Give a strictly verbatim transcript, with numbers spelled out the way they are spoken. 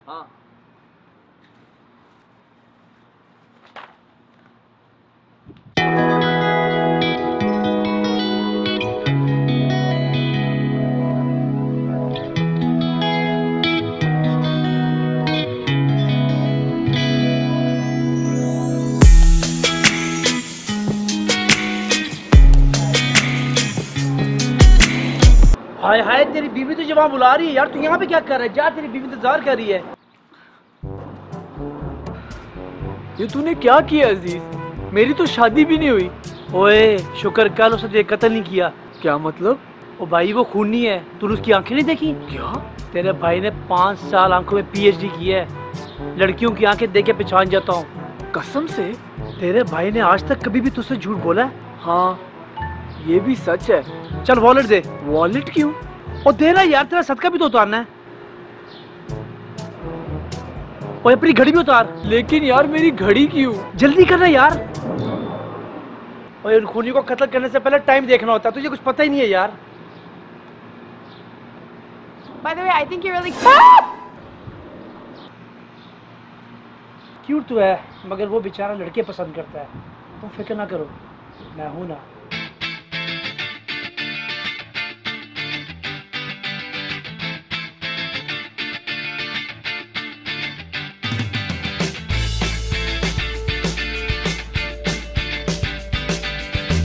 हाँ। हाय हाय, तेरी बीवी तुझे वहाँ बुला रही है यार। तू यहाँ पे क्या कर रहा है? जा, तेरी बीवी इंतजार कर रही है। ये तूने क्या किया अजीज? मेरी तो शादी भी नहीं हुई। ओए शुक्र कर उसने तुझे कत्ल नहीं किया। क्या मतलब? ओ भाई वो खूनी है। तूने उसकी आंखें नहीं देखी? क्या? तेरे भाई ने पाँच साल आंखों में पीएचडी की है। लड़कियों की आंखें देख के पहचान जाता हूँ। कसम से? तेरे भाई ने आज तक कभी भी तुझसे झूठ बोला है? हाँ, ये भी सच है। चल वॉलेट दे। वॉलेट क्यों? और दे रहा यार, तेरा सदका भी तो उतारना है। और अपनी घड़ी भी उतार। लेकिन यार मेरी घड़ी क्यों? जल्दी करना यार। और उन खूनी को कत्ल करने से पहले टाइम देखना होता है। तुझे कुछ पता ही नहीं है यार। By the way, I think you're really cute. Cute तो है, मगर वो बेचारा लड़के पसंद करता है। तुम फिक्र ना करो, मैं हूं ना।